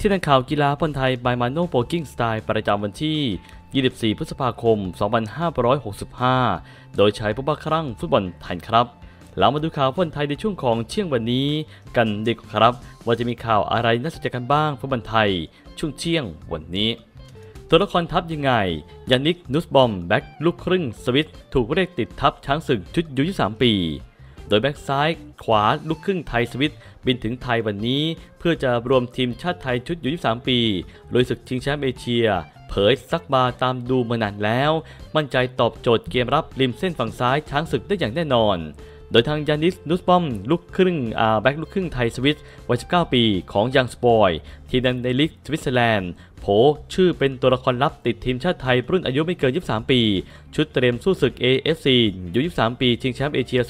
ที่นักข่าวกีฬาบอลไทย by Mano Poking Style ประจำวันที่ 24 พฤษภาคม 2565 โดยใช้ผู้บังคับครั่งฟุตบอลไทยครับเรามาดูข่าวฟุตบอลไทยในช่วงของเที่ยงวันนี้กันดีกว่าครับว่าจะมีข่าวอะไรน่าสนใจกันบ้างฟุตบอลไทยช่วงเที่ยงวันนี้ตัวละครทัพยังไงยานิก นุสบอมแบ็กลูกครึ่งสวิตถูกเรียกติดทัพช้างศึกชุดยู23 ปีโดยแบ็กซ้ายขวาลูกครึ่งไทยสวิตบินถึงไทยวันนี้เพื่อจะรวมทีมชาติไทยชุดยู23 ปีลุยศึกชิงแชมป์เอเชียเผยซักบาตามดูมานานแล้วมั่นใจตอบโจทย์เกมรับริมเส้นฝั่งซ้ายช้างศึกได้อย่างแน่นอนโดยทางยานิส นุสบอมลูกครึ่งแบ็กลูกครึ่งไทยสวิตวัย 19 ปีของยังสปอยทีมในลีกสวิตเซอร์แลนด์โผชื่อเป็นตัวละครลับติดทีมชาติไทยรุ่นอายุไม่เกิน 23 ปีชุดเตรียมสู้ศึก AFC ยู23 ปีชิงแชมป์เอเชีย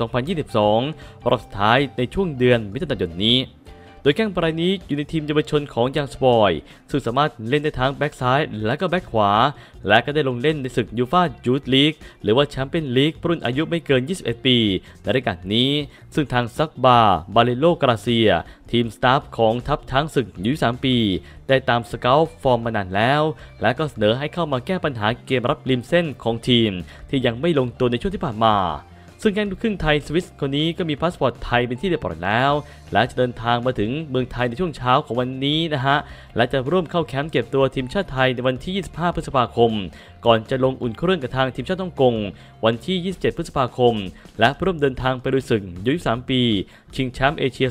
2022 รอบสุดท้ายในช่วงเดือนมิถุนายนนี้โดยแข้งรายนี้อยู่ในทีมเยาวชนของยังสปอยซึ่งสามารถเล่นได้ทั้งแบ็กซ้ายและก็แบ็กขวาและก็ได้ลงเล่นในศึกยูฟ่ายูทลีกหรือว่าแชมเปี้ยนลีกรุ่นอายุไม่เกิน 21 ปีในรายการนี้ซึ่งทางซักบาเลโลกราเซียทีมสตาฟของทัพช้างศึกยู23 ปีได้ตามสเกลฟอร์มมานานแล้วและก็เสนอให้เข้ามาแก้ปัญหาเกมรับริมเส้นของทีมที่ยังไม่ลงตัวในช่วงที่ผ่านมาซึ่งแข้งลูกครึ่งไทยสวิสคนนี้ก็มีพาสปอร์ตไทยเป็นที่เรียบร้อยแล้วและจะเดินทางมาถึงเมืองไทยในช่วงเช้าของวันนี้นะฮะและจะร่วมเข้าแคมป์เก็บตัวทีมชาติไทยในวันที่ 25 พฤษภาคมก่อนจะลงอุ่นเครื่องกับทางทีมชาติฮ่องกงวันที่ 27 พฤษภาคมและร่วมเดินทางไปลุยศึกยู23 ปีชิงแชมป์เอเชีย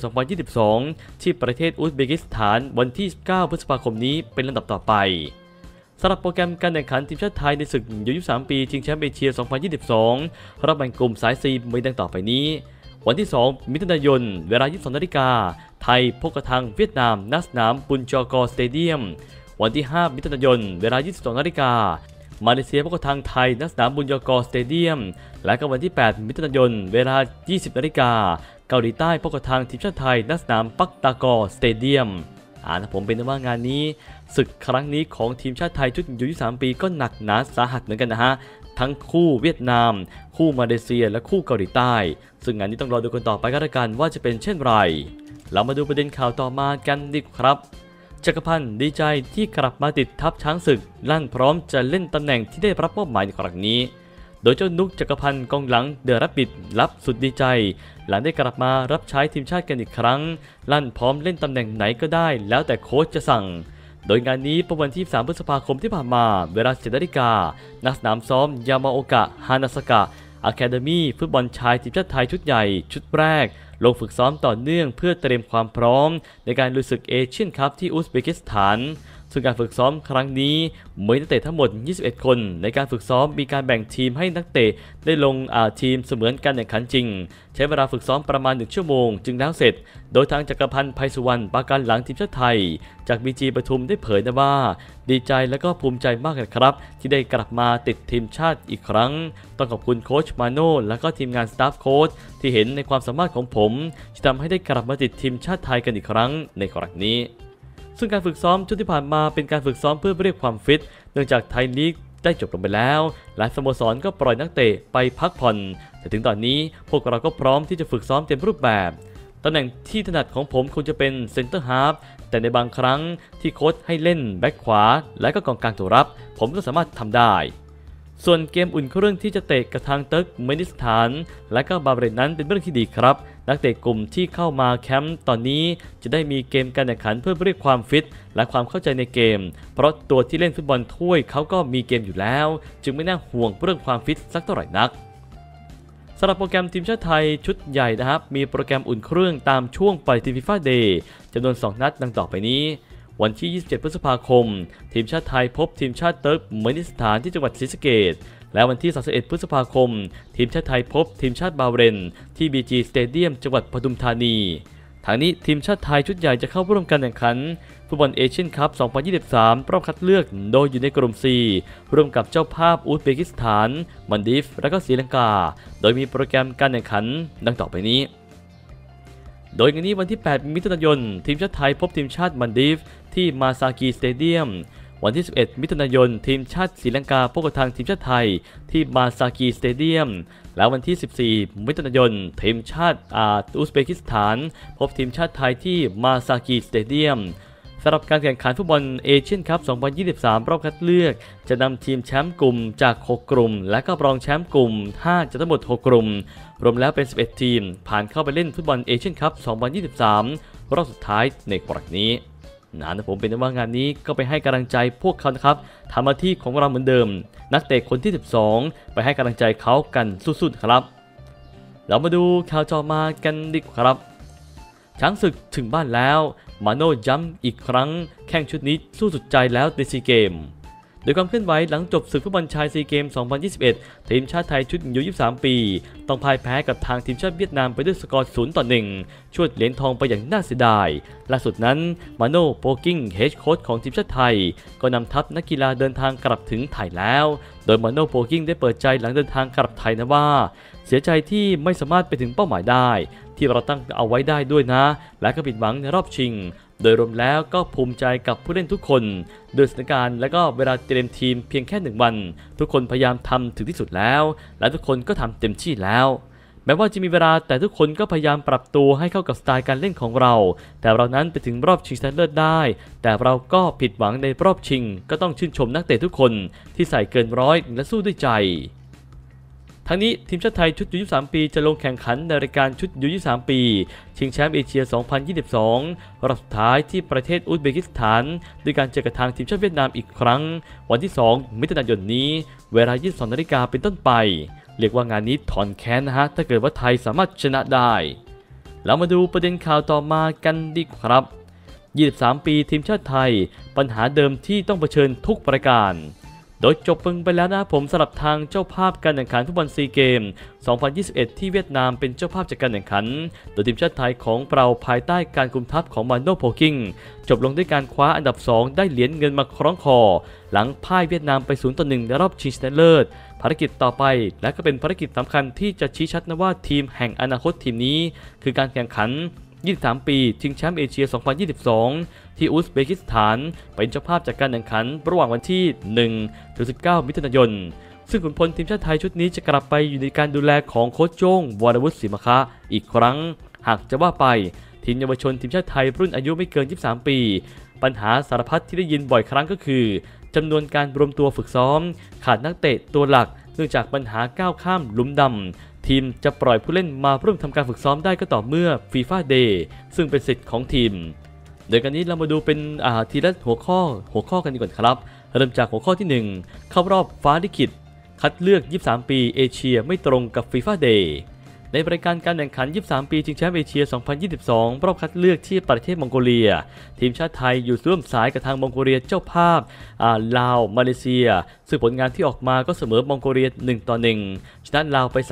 2022 ที่ประเทศอุซเบกิสถานวันที่ 19 พฤษภาคมนี้เป็นลำดับต่อไปสำหรับโปรแกรมการแข่งขันทีมชาติไทยในศึกยู23 ปีชิงแชมป์เอเชีย 2022 รอบแบ่งกลุ่มสาย C มีดังต่อไปนี้วันที่ 2 มิถุนายนเวลา 22 นาฬิกาไทยพบกับทางเวียดนามณสนามปุนจอกอสเตเดียมวันที่ 5 มิถุนายนเวลา 22 นาฬิกามาเลเซียพบกับทางไทยณสนามบุญยอกอสเตเดียมและก็วันที่ 8 มิถุนายนเวลา 20 นาฬิกาเกาหลีใต้พบกับทางทีมชาติไทยณสนามปักตากอสเตเดียมผมเป็นว่างานนี้ศึกครั้งนี้ของทีมชาติไทยชุดยู23 ปีก็หนักหนาสาหัสเหมือนกันนะฮะทั้งคู่เวียดนามคู่มาเลเซียและคู่เกาหลีใต้ซึ่งงานนี้ต้องรอดูกันต่อไปกันละกันว่าจะเป็นเช่นไรเรามาดูประเด็นข่าวต่อมากันดีครับจักรพันธ์ดีใจที่กลับมาติดทัพช้างศึกลั่นพร้อมจะเล่นตำแหน่งที่ได้รับมอบหมายในครั้งนี้โดยเจ้านุกจักรพันธ์กองหลังเดอะแรปปิดรับสุดดีใจหลังได้กลับมารับใช้ทีมชาติกันอีกครั้งลั่นพร้อมเล่นตำแหน่งไหนก็ได้แล้วแต่โค้ชจะสั่งโดยงานนี้ประวันที่ 3 พฤษภาคมที่ผ่านมาเวลา 7 นาฬิกาณสนามซ้อมยามาโอกะฮานาสกะอะคาเดมี่ฟุตบอลชายทีมชาติไทยชุดใหญ่ชุดแรกลงฝึกซ้อมต่อเนื่องเพื่อเตรียมความพร้อมในการลุยศึกเอเชียนคัพที่อุซเบกิสถานซึ่งการฝึกซ้อมครั้งนี้มีนักเตะทั้งหมด 21 คนในการฝึกซ้อมมีการแบ่งทีมให้นักเตะได้ลงทีมเสมือนการแข่งขันจริงใช้เวลาฝึกซ้อมประมาณ1 ชั่วโมงจึงแล้วเสร็จโดยทางจักรพันธ์ ไพศวรรณ ประกันหลังทีมชาติไทยจาก BG ปทุมได้เผยนะว่าดีใจและก็ภูมิใจมากเลยครับที่ได้กลับมาติดทีมชาติอีกครั้งต้องขอบคุณโค้ชมาโน่และก็ทีมงานสตาฟโค้ชที่เห็นในความสามารถของผมที่ทำให้ได้กลับมาติดทีมชาติไทยกันอีกครั้งในครั้งนี้ซึ่งการฝึกซ้อมชุดที่ผ่านมาเป็นการฝึกซ้อมเพื่อเรียกความฟิตเนื่องจากไทยลีกได้จบลงไปแล้วหลายสโมสรก็ปล่อยนักเตะไปพักผ่อนแต่ถึงตอนนี้พวกเราก็พร้อมที่จะฝึกซ้อมเต็มรูปแบบตำแหน่งที่ถนัดของผมคงจะเป็นเซนเตอร์ฮาล์ฟแต่ในบางครั้งที่โค้ชให้เล่นแบ็คขวาและก็กองกลางตัวรับผมก็สามารถทำได้ส่วนเกมอุ่นเครื่องที่จะเตะกับทางเติร์กเมนิสถานและก็บาห์เรนนั้นเป็นเรื่องที่ดีครับนักเตะกลุ่มที่เข้ามาแคมป์ตอนนี้จะได้มีเกมการแข่งขันเพื่อเรียกความฟิตและความเข้าใจในเกมเพราะตัวที่เล่นฟุตบอลถ้วยเขาก็มีเกมอยู่แล้วจึงไม่น่าห่วงเรื่องความฟิตสักเท่าไหร่นักสำหรับโปรแกรมทีมชาติไทยชุดใหญ่นะครับมีโปรแกรมอุ่นเครื่องตามช่วงปฏิทินฟีฟ่าเดย์จำนวน2 นัดดังต่อไปนี้วันที่ 27 พฤษภาคมทีมชาติไทยพบทีมชาติเติร์กเมนิสถานที่จังหวัดศรีสะเกษและวันที่ 31 พฤษภาคมทีมชาติไทยพบทีมชาติบาห์เรนที่ BG สเตเดียมจังหวัดปทุมธานีทางนี้ทีมชาติไทยชุดใหญ่จะเข้าร่วมการแข่งขันฟุตบอลเอเชียนคัพ 2023 รอบคัดเลือกโดยอยู่ในกลุ่ม C ร่วมกับเจ้าภาพอุซเบกิสถานมัลดีฟและก็ศรีลังกาโดยมีโปรแกรมการแข่งขันดังต่อไปนี้โดยงานนี้วันที่ 8 มิถุนายนทีมชาติไทยพบทีมชาติมัลดีฟที่มาซากิสเตเดียมวันที่ 11 มิถุนายนทีมชาติศรีลังกาพบกับทางทีมชาติไทยที่มาซากิสเตเดียมแล้ววันที่ 14 มิถุนายนทีมชาติอุซเบกิสถานพบทีมชาติไทยที่มาซากิสเตเดียมสำหรับการแข่งขันฟุตบอลเอเชียนคัพ 2023 รอบคัดเลือกจะนำทีมแชมป์กลุ่มจาก 6 กลุ่มและก็รองแชมป์กลุ่ม 5 จากทั้งหมด 6 กลุ่มรวมแล้วเป็น 11 ทีมผ่านเข้าไปเล่นฟุตบอลเอเชียนคัพ 2023 รอบสุดท้ายในครั้งนี้นะผมเป็นว่างานนี้ก็ไปให้กำลังใจพวกเขานะครับทำหน้าที่ของเราเหมือนเดิมนักเตะคนที่ 12 ไปให้กำลังใจเขากันสุดๆครับเรามาดูข่าวต่อมากันดีกว่าครับช้างศึกถึงบ้านแล้วมาโน่ย้ำอีกครั้งแข่งชุดนี้สู้สุดใจแล้วในซีเกมโดยความเคลื่อนไหวหลังจบศึกฟุตบอลชายซีเกม 2021 ทีมชาติไทยชุดอายุ 23 ปีต้องพ่ายแพ้กับทางทีมชาติเวียดนามไปด้วยสกอร์ 0-1 ชวดเหรียญทองไปอย่างน่าเสียดายล่าสุดนั้นมาโน่โปกิ้งเฮดโค้ชของทีมชาติไทยก็นำทัพนักกีฬาเดินทางกลับถึงไทยแล้วโดยมาโน่โปกิ้งได้เปิดใจหลังเดินทางกลับไทยนะว่าเสียใจที่ไม่สามารถไปถึงเป้าหมายได้ที่เราตั้งเอาไว้ได้ด้วยนะและก็ผิดหวังในรอบชิงโดยรวมแล้วก็ภูมิใจกับผู้เล่นทุกคนโดยสถานการณ์และก็เวลาเตรียมทีมเพียงแค่1 วันทุกคนพยายามทำถึงที่สุดแล้วและทุกคนก็ทำเต็มที่แล้วแม้ว่าจะมีเวลาแต่ทุกคนก็พยายามปรับตัวให้เข้ากับสไตล์การเล่นของเราแต่เรานั้นไปถึงรอบชิงชนะเลิศได้แต่เราก็ผิดหวังในรอบชิงก็ต้องชื่นชมนักเตะทุกคนที่ใส่เกินร้อยและสู้ด้วยใจทั้งนี้ทีมชาติไทยชุดอายุ 23 ปีจะลงแข่งขันในรายการชุดอายุ 23 ปีชิงแชมป์เอเชีย 2022 รอบสุดท้ายที่ประเทศอุซเบกิสถานด้วยการเจอกับทางทีมชาติเวียดนามอีกครั้งวันที่ 2 มิถุนายนนี้เวลา 22 นาฬิกาเป็นต้นไปเรียกว่างานนี้ถอนแค้นนะฮะถ้าเกิดว่าไทยสามารถชนะได้เรามาดูประเด็นข่าวต่อมากันดีกว่าครับ 23 ปีทีมชาติไทยปัญหาเดิมที่ต้องเผชิญทุกประการโดยจบไปแล้วนะผมสำหรับทางเจ้าภาพการแข่งขันฟุตบอลซีเกม 2021 ที่เวียดนามเป็นเจ้าภาพจัดการแข่งขันโดยทีมชาติไทยของเราภายใต้การคุมทัพของมาโน่โพกิ้งจบลงด้วยการคว้าอันดับ 2 ได้เหรียญเงินมาคล้องคอหลังพ่ายเวียดนามไป 0-1 ในรอบชิงชนะเลิศภารกิจต่อไปและก็เป็นภารกิจสำคัญที่จะชี้ชัดนะว่าทีมแห่งอนาคตทีมนี้คือการแข่งขัน23 ปีชิงแชมป์เอเชีย 2022 ที่อุซเบกิสถานเป็นเจ้าภาพจากการแข่งขันระหว่างวันที่ 1-19 มิถุนายนซึ่งขุนพลทีมชาติไทยชุดนี้จะกลับไปอยู่ในการดูแลของโค้ชโจ้งวรวุฒิศรีมคะอีกครั้งหากจะว่าไปทีมเยาวชนทีมชาติไทยรุ่นอายุไม่เกิน 23 ปีปัญหาสารพัดที่ได้ยินบ่อยครั้งก็คือจำนวนการรวมตัวฝึกซ้อมขาดนักเตะตัวหลักเนื่องจากปัญหาก้าวข้ามหลุมดำทีมจะปล่อยผู้เล่นมาร่วมทำการฝึกซ้อมได้ก็ต่อเมื่อ FIFA Day ซึ่งเป็นสิทธิ์ของทีมโดยการนี้เรามาดูเป็นทีละหัวข้อกันดีกว่าครับเริ่มจากหัวข้อที่ 1เข้ารอบฟ้าลิขิตคัดเลือก 23 ปีเอเชียไม่ตรงกับ FIFA Day ในรายการการแข่งขัน 23 ปีชิงแชมป์เอเชีย 2022 รอบคัดเลือกที่ประเทศมองโกเลียทีมชาติไทยอยู่ร่วมสายกับทางมองโกเลียเจ้าภาพลาวมาเลเซียซึ่งผลงานที่ออกมาก็เสมอมองโกเลีย 1-1 ชนะลาวไป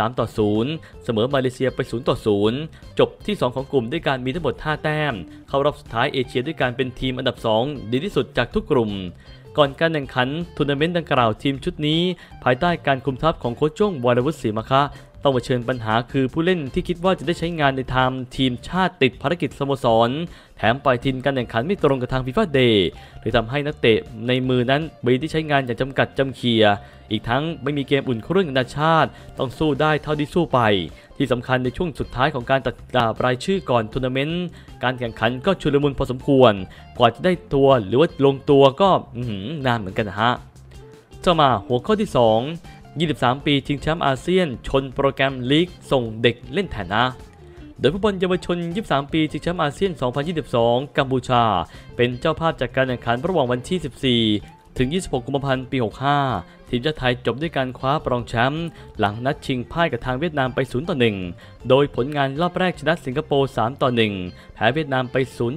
3-0 เสมอมาเลเซียไป 0-0 จบที่ 2 ของกลุ่มด้วยการมีทั้งหมด 5 แต้มเข้ารอบสุดท้ายเอเชียด้วยการเป็นทีมอันดับ 2 ดีที่สุดจากทุกกลุ่มก่อนการแข่งขันทัวร์นาเมนต์ดังกล่าวทีมชุดนี้ภายใต้การคุมทัพของโค้ชโจ้งวรวุฒิศรีมคะต้องเผชิญปัญหาคือผู้เล่นที่คิดว่าจะได้ใช้งานในทีมชาติติดภารกิจสโมสรแถมปล่อยทีมการแข่งขันไม่ตรงกับทาง FIFA Day เลยทำให้นักเตะในมือนั้นมีที่ใช้งานอย่างจำกัดจำเคียอีกทั้งไม่มีเกมอุ่นเครื่องนานาชาติต้องสู้ได้เท่าที่สู้ไปที่สำคัญในช่วงสุดท้ายของการตัดรายชื่อก่อนทัวร์นาเมนต์การแข่งขันก็ชุลมุนพอสมควรกว่าจะได้ตัวหรือว่าลงตัวก็นานเหมือนกันนะฮะต่อมาหัวข้อที่ 2 23 ปีชิงแชมป์อาเซียนชนโปรแกรมลีกส่งเด็กเล่นแทนนะโดยฟุตบอลเยาวชน 23 ปีชิงแชมป์อาเซียน 2022 กัมพูชาเป็นเจ้าภาพจากการแข่งขันระหว่างวันที่ 14 ถึง 26 กุมภาพันธ์ ปี 65 ทีมชาติไทยจบด้วยการคว้ารองแชมป์หลังนัดชิงพ่ายกับทางเวียดนามไป 0-1 โดยผลงานรอบแรกชนะสิงคโปร์ 3-1 แพ้เวียดนามไป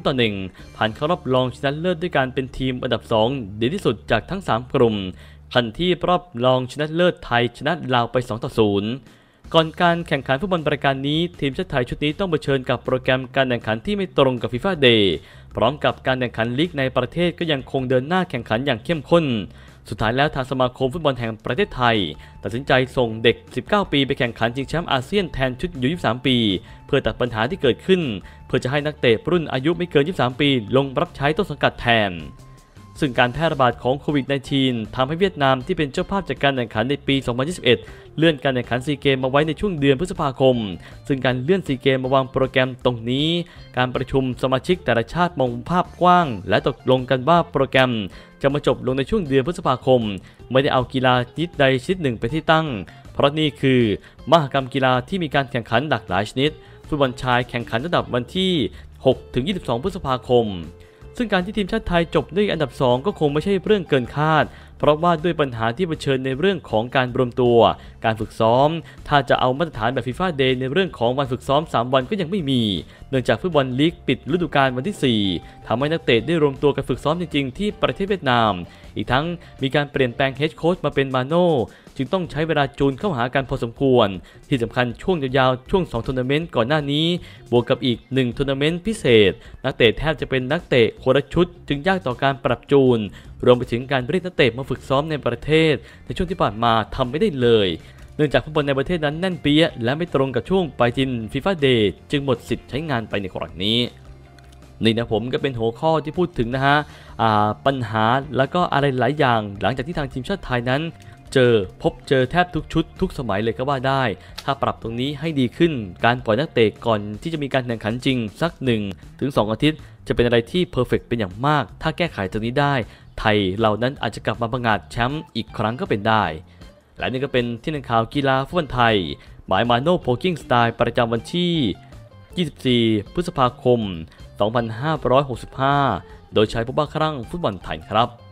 0-1 ผ่านเข้ารอบรองชนะเลิศด้วยการเป็นทีมอันดับ 2 ดีที่สุดจากทั้ง 3 กลุ่มทันที่รอบรองชนะเลิศไทยชนะลาวไป 2-0 ก่อนการแข่งขันฟุตบอลรายการนี้ทีมชาติไทยชุดนี้ต้องเผชิญกับโปรแกรมการแข่งขันที่ไม่ตรงกับ FIFA Day พร้อมกับการแข่งขันลีกในประเทศก็ยังคงเดินหน้าแข่งขันอย่างเข้มข้นสุดท้ายแล้วทางสมาคมฟุตบอลแห่งประเทศไทยตัดสินใจส่งเด็ก 19 ปีไปแข่งขันชิงแชมป์อาเซียนแทนชุดอายุ 23 ปีเพื่อตัดปัญหาที่เกิดขึ้นเพื่อจะให้นักเตะรุ่นอายุไม่เกิน 23 ปีลงรับใช้ต้นสังกัดแทนซึ่งการแพร่ระบาดของโควิด -19 ทำให้เวียดนามที่เป็นเจ้าภาพจัดการแข่งขันในปี 2021 เลื่อนการแข่งขันซีเกมมาไว้ในช่วงเดือนพฤษภาคมซึ่งการเลื่อนซีเกมมาวางโปรแกรมตรงนี้การประชุมสมาชิกแต่ละชาติมองภาพกว้างและตกลงกันว่าโปรแกรมจะมาจบลงในช่วงเดือนพฤษภาคมไม่ได้เอากีฬาชนิดใดชนิดหนึ่งไปที่ตั้งเพราะนี่คือมหกรรมกีฬาที่มีการแข่งขันหลากหลายชนิดฟุตบอลชายแข่งขันระดับวันที่ 6-22 พฤษภาคมซึ่งการที่ทีมชาติไทยจบด้วยอันดับ 2 ก็คงไม่ใช่เรื่องเกินคาดเพราะว่าด้วยปัญหาที่เผชิญในเรื่องของการรวมตัวการฝึกซ้อมถ้าจะเอามาตรฐานแบบ FIFA Day ในเรื่องของวันฝึกซ้อม 3 วันก็ยังไม่มีเนื่องจากฟุตบอลลีกปิดฤดูกาลวันที่ 4ทำให้นักเตะได้รวมตัวกันฝึกซ้อมจริงๆที่ประเทศเวียดนามอีกทั้งมีการเปลี่ยนแปลงเฮดโค้ชมาเป็นมาโน่จึงต้องใช้เวลาจูนเข้าหากันพอสมควรที่สำคัญช่วงยาวๆช่วง2ทัวร์นาเมนต์ก่อนหน้านี้บวกกับอีก1ทัวร์นาเมนต์พิเศษนักเตะแทบจะเป็นนักเตะคนละชุดจึงยากต่อการปรับจูนรวมไปถึงการเรียกนักเตะมาฝึกซ้อมในประเทศในช่วงที่ผ่านมาทำไม่ได้เลยเนื่องจากฟุตบอลในประเทศนั้นแน่นเปี้ยและไม่ตรงกับช่วงปลายทิน FIFA Day จึงหมดสิทธิ์ใช้งานไปในครั้งนี้นี่นะผมก็เป็นหัวข้อที่พูดถึงนะฮะปัญหาแล้วก็อะไรหลายอย่างหลังจากที่ทางทีมชาติไทยนั้นพบเจอแทบทุกชุดทุกสมัยเลยก็ว่าได้ถ้าปรับตรงนี้ให้ดีขึ้นการปล่อยนักเตะก่อนที่จะมีการแข่งขันจริงสัก 1-2 อาทิตย์จะเป็นอะไรที่เพอร์เฟกต์เป็นอย่างมากถ้าแก้ไขตรงนี้ได้ไทยเรานั้นอาจจะกลับมาประกาศแชมป์อีกครั้งก็เป็นได้และนี่ก็เป็นที่นักข่าวกีฬาฟุตบอลไทยหมายมาโน่โพกิ้งสไตล์ประจำวันที่ 24 พฤษภาคม 2565 โดยใช้ผู้บ้าคลั่งฟุตบอลไทยครับ